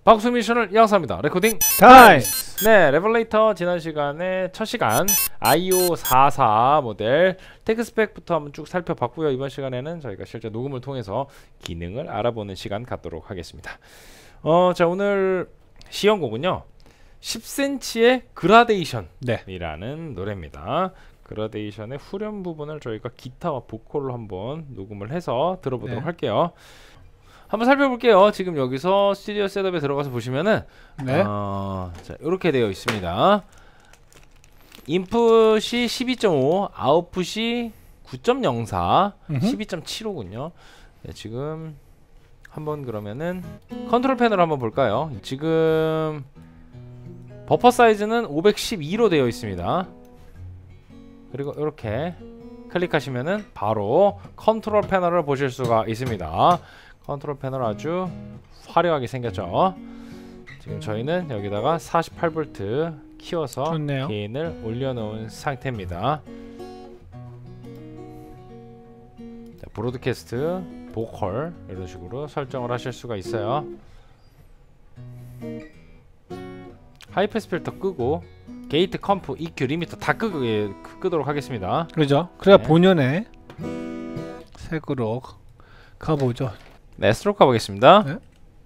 박수 미션을 양성합니다. 레코딩 타임! 네, 레벨레이터 지난 시간에 첫 시간 IO44 모델 테크 스펙부터 한번 쭉 살펴봤고요. 이번 시간에는 저희가 실제 녹음을 통해서 기능을 알아보는 시간 갖도록 하겠습니다. 자, 오늘 시연곡은요 10cm의 그라데이션이라는 노래입니다. 그라데이션의 후렴 부분을 저희가 기타와 보컬로 한번 녹음을 해서 들어보도록 할게요. 한번 살펴볼게요. 지금 여기서 스튜디오 셋업에 들어가서 보시면은 자, 이렇게 되어 있습니다. 인풋이 12.5, 아웃풋이 9.04, 12.75군요. 네, 지금 한번 그러면은 컨트롤 패널 한번 볼까요? 지금 버퍼 사이즈는 512로 되어 있습니다. 그리고 이렇게 클릭하시면은 바로 컨트롤 패널을 보실 수가 있습니다. 컨트롤 패널 아주 화려하게 생겼죠. 지금 저희는 여기다가 48V 키워서 좋네요. 게인을 올려놓은 상태입니다. 자, 브로드캐스트, 보컬 이런 식으로 설정을 하실 수가 있어요. 하이패스 필터 끄고 게이트, 컴프, EQ, 리미터 다 끄도록 하겠습니다. 그렇죠. 그래야 본연의 색으로 가보죠. 네, 스트로크 가보겠습니다. 네.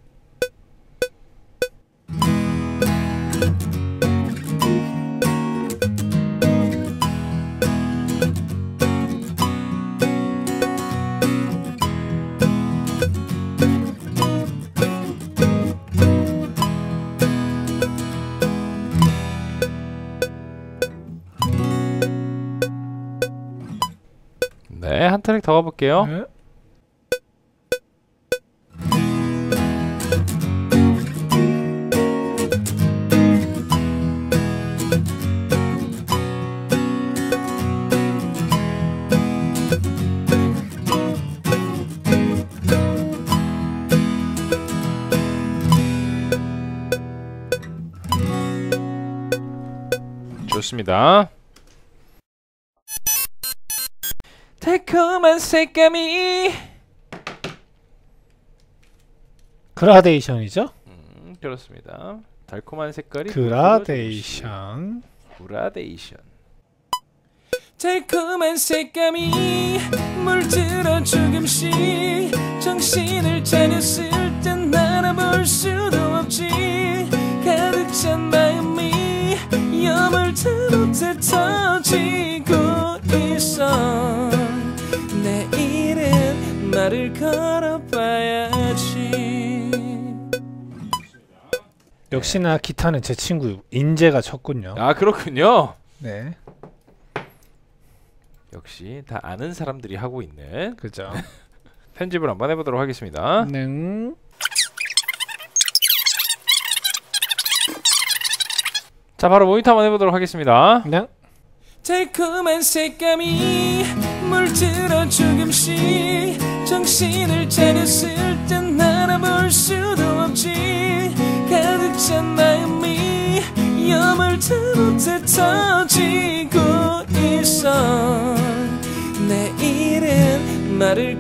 네, 한 트랙 더 가볼게요. 네. 좋습니다. 달콤한 색감이 그라데이션이죠? 그렇습니다. 달콤한 색깔이 그라데이션. 달콤한 색감이 물들어 조금씩 정신을 차렸을 땐 알아볼 수도 없지. 가득 찬 마음이 여물대로 터지고 있어. 내일은 말을 걸어봐야지. 역시나 기타는 제 친구 인재가 쳤군요. 아, 그렇군요. 네, 역시 다 아는 사람들이 하고 있는 그죠. 편집을 한번 해보도록 하겠습니다. 네. 자, 바로 모니터 한번 해보도록 하겠습니다. 네. 달콤한 색감이 물들어 조금씩 정신을 차렸을 땐 알아볼 수도 없지. 가득 찬 마음이 여물대로 터지고 있어. 내일은 말을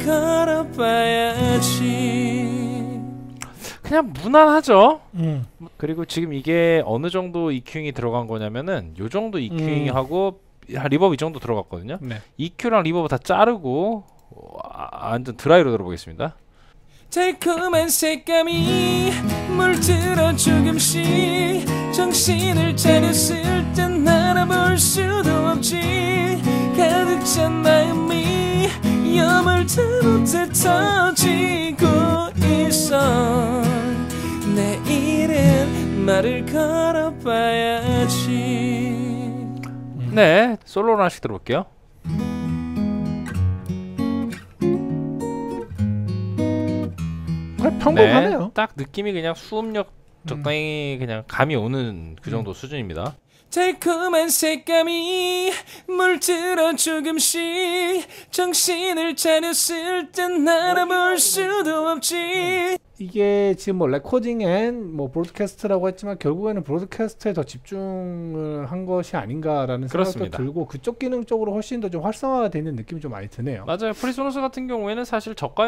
걸어봐야지. 그냥 무난하죠. 그리고 지금 이게 어느 정도 EQ잉이 들어간 거냐면은 요 정도 EQ잉하고 리버브 이 정도 들어갔거든요. 네. EQ랑 리버브 다 자르고 완전 드라이로 들어보겠습니다. 달콤한 색감이 물들어 조금씩 정신을 차렸을 땐 알아볼 수도 없지. 가득 찬 마음이 여물대로 터지고 있어. 내일은 말을 걸어봐야지. 네, 솔로로 하나씩 들어볼게요. 평범하네요. 네, 딱 느낌이 그냥 수음력 적당히 그냥 감이 오는 그 정도 수준입니다. 달콤한 색감이 물들어 조금씩 정신을 차렸을 땐 알아볼 수도 없지. 이게 지금 뭐 레코딩 앤 뭐 브로드캐스트라고 했지만 결국에는 브로드캐스트에 더 집중을 한 것이 아닌가라는 그렇습니다. 생각도 들고 그쪽 기능 쪽으로 훨씬 더 좀 활성화가 되는 느낌이 좀 많이 드네요. 맞아요. 프리소너스 같은 경우에는 사실 저가형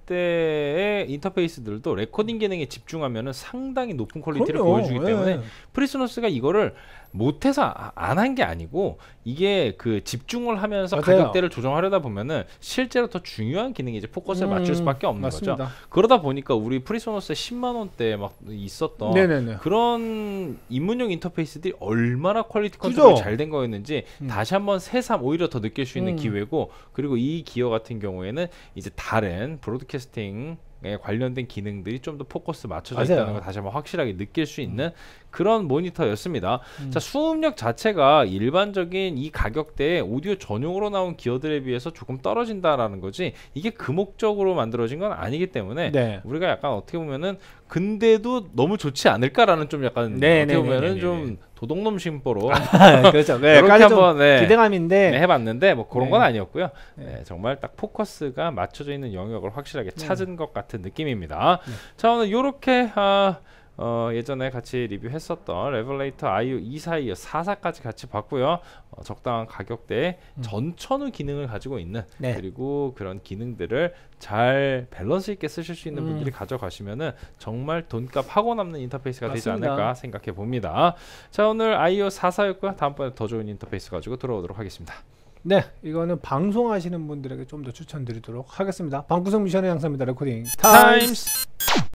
가격대의 인터페이스들도 레코딩 기능에 집중하면은 상당히 높은 퀄리티를 그럼요. 보여주기 때문에 예. 프리소너스가 이거를 못해서 안 한 게 아니고 이게 그 집중을 하면서 맞아요. 가격대를 조정하려다 보면은 실제로 더 중요한 기능이 이제 포커스를 맞출 수밖에 없는 맞습니다. 거죠. 그러다 보니까 우리 프리소너스 10만 원대 막 있었던 네네네. 그런 입문용 인터페이스들이 얼마나 퀄리티 컨트롤이 그죠? 잘 된 거였는지 다시 한번 새삼 오히려 더 느낄 수 있는 음. 기회고, 그리고 이 기어 같은 경우에는 이제 다른 브로드캐스팅에 관련된 기능들이 좀 더 포커스 맞춰져 맞아요. 있다는 걸 다시 한번 확실하게 느낄 수 있는 그런 모니터였습니다. 자, 수음력 자체가 일반적인 이 가격대에 오디오 전용으로 나온 기어들에 비해서 조금 떨어진다라는 거지, 이게 그 목적으로 만들어진 건 아니기 때문에 네. 우리가 약간 어떻게 보면은 근데도 너무 좋지 않을까라는 좀 약간 네, 어떻게 네, 보면은 네, 네, 좀 도둑놈 심보로 그렇죠. 이렇게 약간 좀 한번 기대감인데 네, 해봤는데 뭐 그런 네. 건 아니었고요. 네. 네, 정말 딱 포커스가 맞춰져 있는 영역을 확실하게 찾은 것 같은 느낌입니다. 자, 오늘 요렇게 예전에 같이 리뷰했었던 레벨레이터 IO 242, 44까지 같이 봤고요. 적당한 가격대에 전천후 기능을 가지고 있는, 네. 그리고 그런 기능들을 잘 밸런스 있게 쓰실 수 있는 분들이 가져가시면은 정말 돈값 하고 남는 인터페이스가 되지 맞습니다. 않을까 생각해 봅니다. 자, 오늘 IO 44였고요. 다음번에 더 좋은 인터페이스 가지고 돌아오도록 하겠습니다. 네, 이거는 방송하시는 분들에게 좀 더 추천드리도록 하겠습니다. 방구석 미션의 양사입니다. 레코딩 타임스. 타임스.